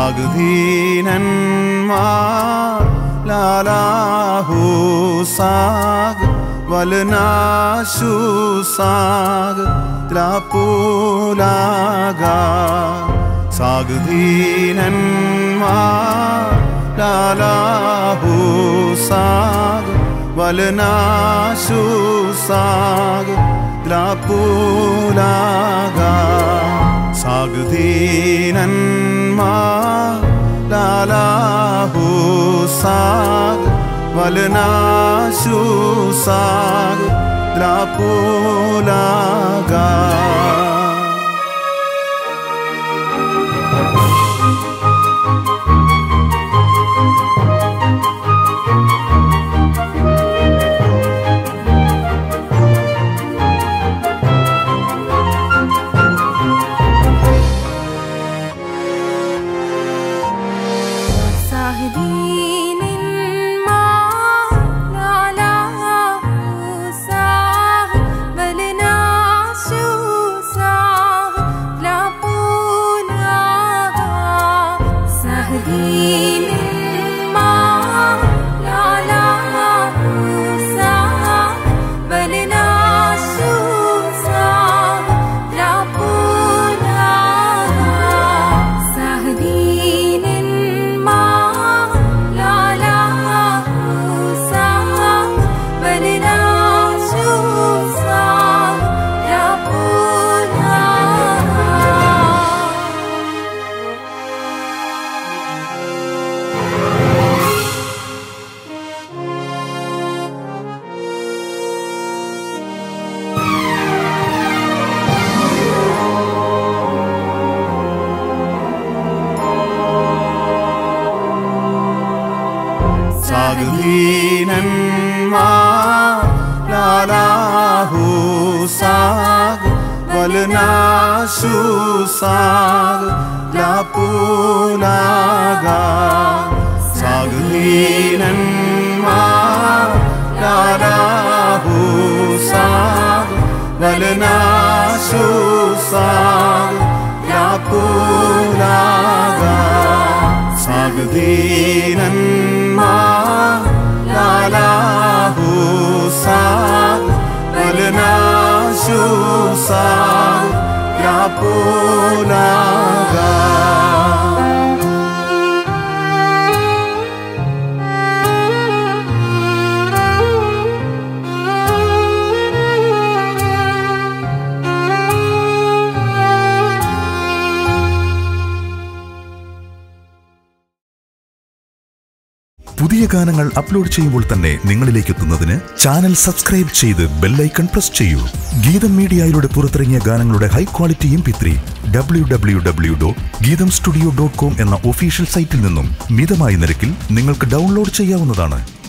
സാഗ്ധീനന്മാർ ലാലാഹു സാഗ് വൽനാശു സാഗ് ത്ലാപൂലാഗ സാഗ്ധീനന്മാർ ലാലാഹു സാഗ് വൽനാശു സാഗ് ത്ലാപൂലാഗ സാഗ്ധീനന്മാർ ലാലാഹു സാഗ് വൽനാശു സാഗ് ത്ലാപൂലാഗ സാഗ്ധീനന്മാർ ലാലാഹു സാഗ് വൽനാശു സാഗ് ത്ലാപൂലാഗ സാഗ്ധീനന്മാർ ലാലാഹു സാഗ് വൽനാശു സാഗ് ത്ലാപൂലാഗ സാഗ്ധീനന്മാർ ലാലാഹു സാഗ് വൽനാശു സാഗ് ത്ലാപൂലാഗ പുതിയ ഗാനങ്ങൾ അപ്ലോഡ് ചെയ്യുമ്പോൾ തന്നെ നിങ്ങളിലേക്ക് എത്തുന്നതിന് ചാനൽ സബ്സ്ക്രൈബ് ചെയ്ത് ബെൽ ഐക്കൺ പ്രസ് ചെയ്യൂ. ഗീതം മീഡിയയിലൂടെ പുറത്തിറങ്ങിയ ഗാനങ്ങളുടെ ഹൈ ക്വാളിറ്റി MP3 www.geethamstudio.com എന്ന ഒഫീഷ്യൽ സൈറ്റിൽ നിന്നും മിതമായ നിരക്കിൽ നിങ്ങൾക്ക് ഡൗൺലോഡ് ചെയ്യാവുന്നതാണ്.